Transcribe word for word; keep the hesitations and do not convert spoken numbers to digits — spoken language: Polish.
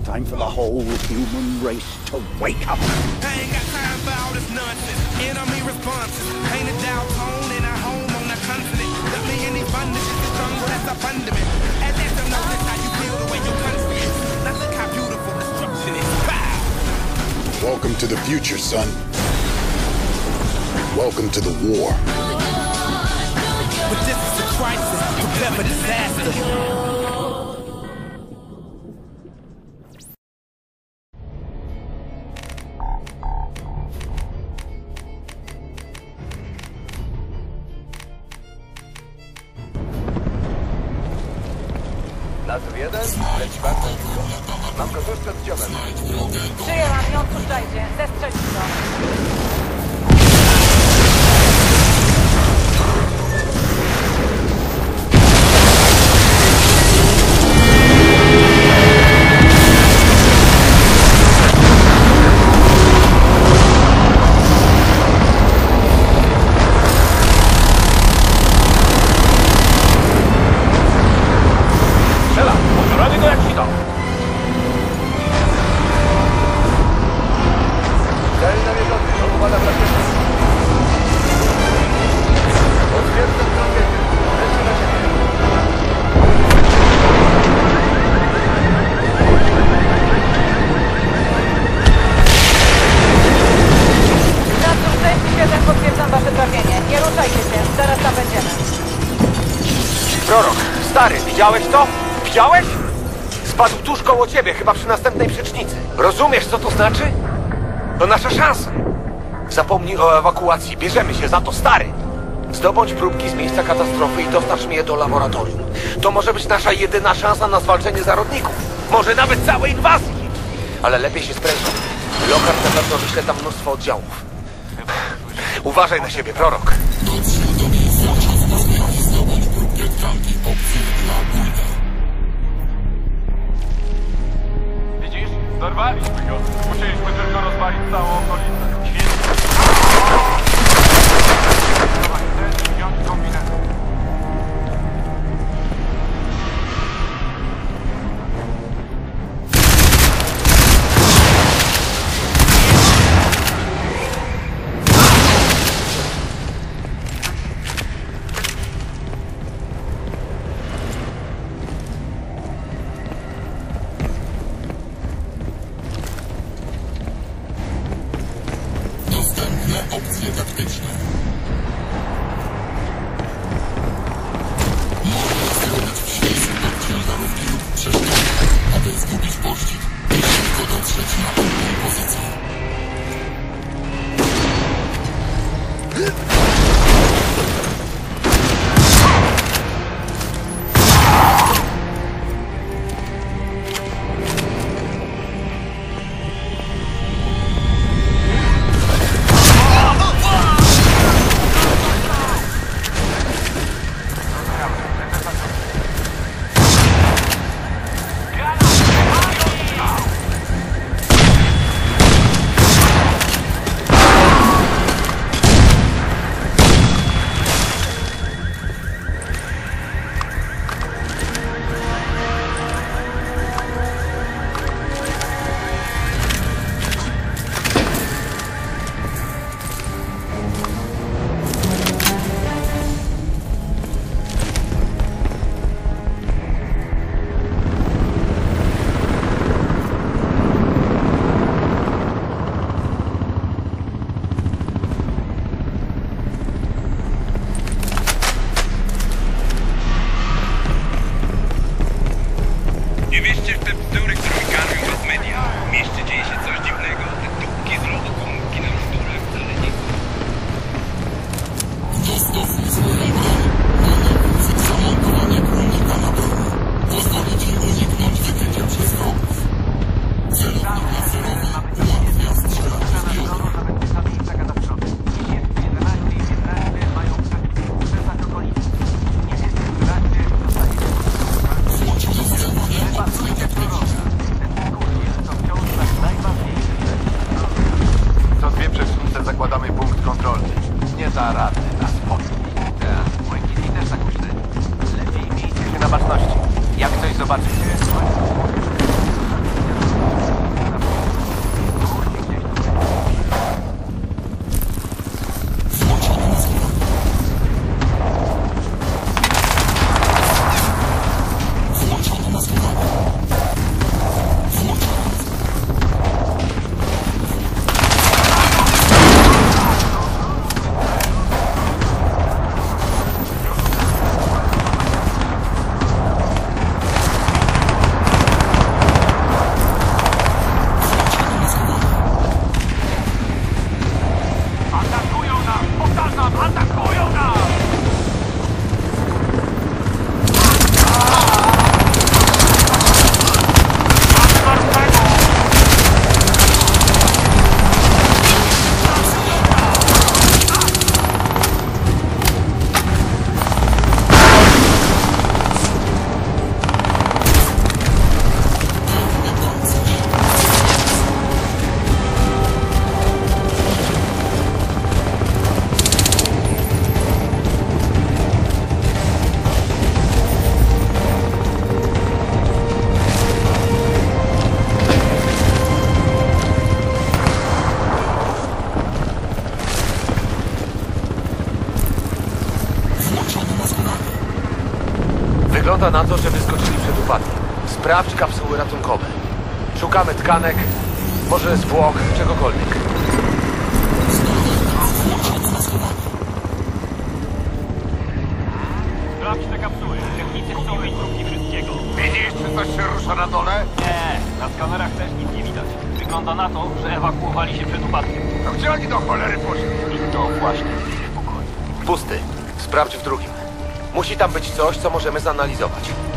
Time for the whole human race to wake up. I ain't got time for all this nonsense. Enemy responses. Painted down tone in a home on the continent. Got me in these bondages, the jungle that's a fundament. And let them know this how you feel the way your country is. Now look how beautiful destruction is. Pow! Welcome to the future, son. Welcome to the war. But this is a crisis. Prepare for disaster. Nazw jeden, leci bardzo blisko. Mam go tuż przed dziobem. Przyjęłam, nie odpuszczajcie. Zestrzelić go. Prorok, stary, widziałeś to? Widziałeś? Spadł tuż koło ciebie, chyba przy następnej przecznicy. Rozumiesz, co to znaczy? To nasza szansa. Zapomnij o ewakuacji, bierzemy się za to, stary. Zdobądź próbki z miejsca katastrofy i dostarcz mi je do laboratorium. To może być nasza jedyna szansa na zwalczenie zarodników. Może nawet całej inwazji. Ale lepiej się sprężać. Lockhart na pewno wyśle tam mnóstwo oddziałów. Uważaj na siebie, prorok. Widzisz? Dorwaliśmy go. Musieliśmy tylko rozwalić całą okolicę. Świetnie. Dawaj, ten wziąć kombinezon. Opcje taktyczne. Można skierować w ślizg od ciężarówki lub przeszkody, aby zgubić pościg i szybko dotrzeć na pewną pozycję. Nie wierzcie w te bzdury, którymi karmią was media. W mieście dzieje się coś dziwnego. Te dupki z lodu komórki na bzdurach wcale nie są. Dostosujmy swoją broń. Manewr zamontowanie tłumnika na broni. Pozwoli ci uniknąć wykrycia przez wrogów. Celownik laserowy ułatwia strzelanie z biodra. Włącz do sterowania opcje taktyczne. na to, że wyskoczyli przed upadkiem. Sprawdź kapsuły ratunkowe. Szukamy tkanek, może zwłok, czegokolwiek. Sprawdź te kapsuły. Technicy chcą mieć próbki wszystkiego. Widzisz, czy coś się rusza na dole? Nie, na skanerach też nic nie widać. Wygląda na to, że ewakuowali się przed upadkiem. To gdzie oni do cholery poszli? I to właśnie w pokoju. Pusty. Sprawdź w drugim. Musi tam być coś, co możemy zanalizować.